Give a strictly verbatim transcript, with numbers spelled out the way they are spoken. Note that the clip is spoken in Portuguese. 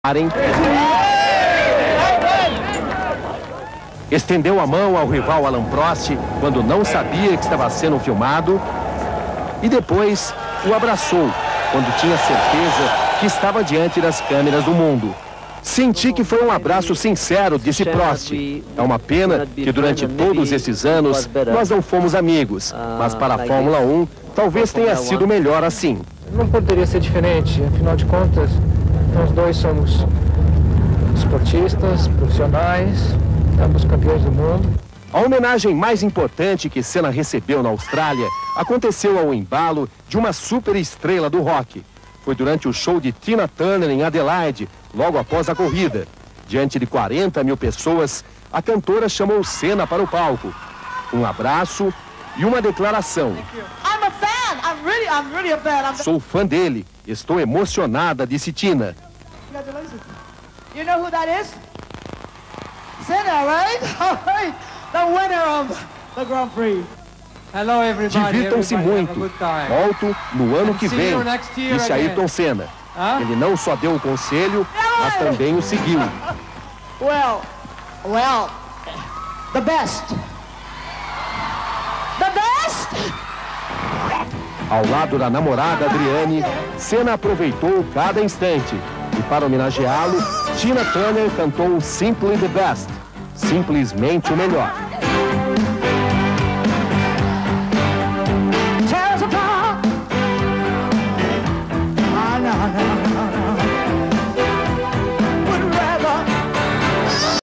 Estendeu a mão ao rival Alan Prost quando não sabia que estava sendo filmado e depois o abraçou quando tinha certeza que estava diante das câmeras do mundo. Senti que foi um abraço sincero, disse Prost. É uma pena que durante todos esses anos nós não fomos amigos, mas para a Fórmula um talvez tenha sido melhor assim. Não poderia ser diferente, afinal de contas, nós dois somos esportistas, profissionais, ambos campeões do mundo. A homenagem mais importante que Senna recebeu na Austrália aconteceu ao embalo de uma superestrela do rock. Foi durante o show de Tina Turner em Adelaide, logo após a corrida. Diante de quarenta mil pessoas, a cantora chamou Senna para o palco. Um abraço e uma declaração. I'm a fan. I'm really, I'm really a fan. I'm... Sou fã dele. Estou emocionada, disse Tina. Congratulations. You know who that is? Senna, right? All right. The winner of the Grand Prix. Hello everybody. Divirtam-se muito. Volto no ano que vem, disse Ayrton Senna. Ele não só deu o conselho, mas também o seguiu. Well, well, the best. The best! Ao lado da namorada Adriane, Senna aproveitou cada instante. E para homenageá-lo, Tina Turner cantou Simply the Best, simplesmente o melhor.